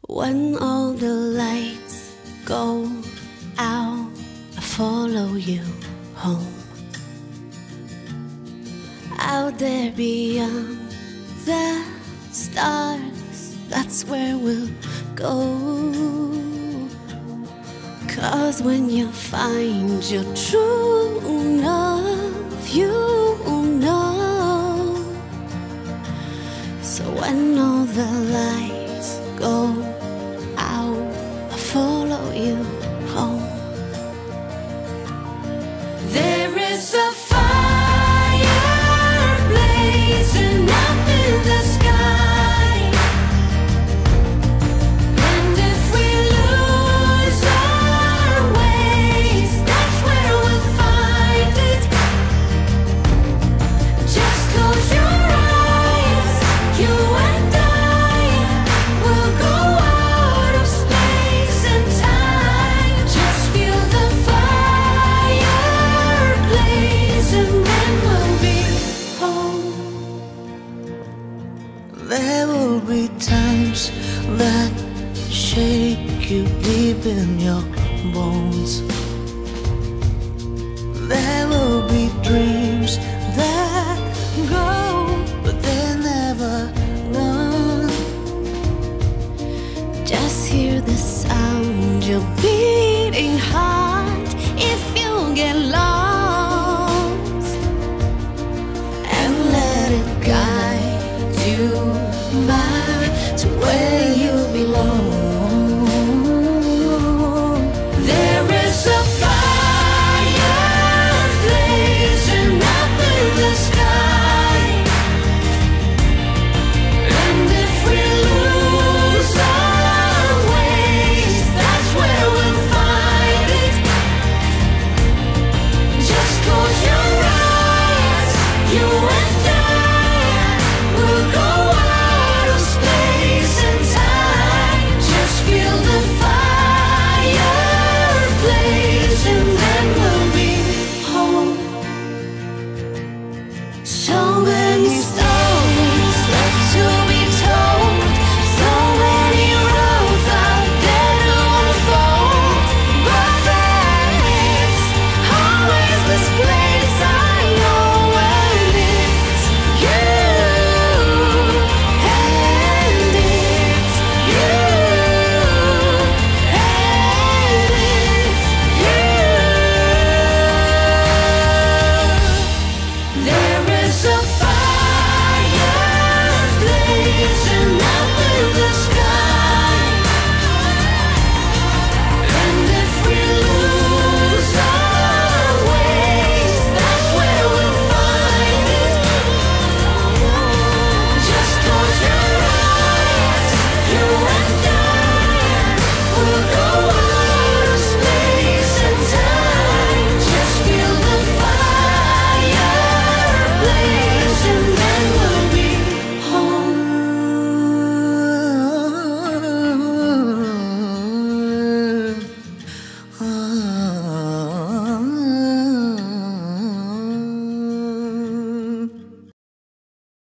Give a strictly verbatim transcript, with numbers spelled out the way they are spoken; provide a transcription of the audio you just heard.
When all the lights go out, I follow you home. Out there beyond the stars, that's where we'll go. 'Cause when you find your true love, you know. So when all the lights go out, I follow you home. There is a fire blazing up in the sky, and if we lose our ways, that's where we'll find it. Just close your eyes, you and I will go out of space and time. Just feel the fire blaze, and then we'll be home. There will be times that shake you deep in your bones. There will be dreams that go, but they're never gone. Just hear the sound, your beating heart.